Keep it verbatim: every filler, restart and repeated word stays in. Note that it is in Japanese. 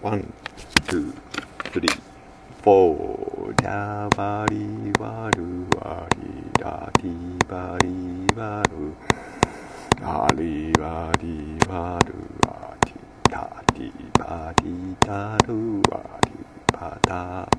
ワン、ツー、スリー、フォー。ダバリワルワリラティバリワルラリワリワルワティタティバティタルワリパタ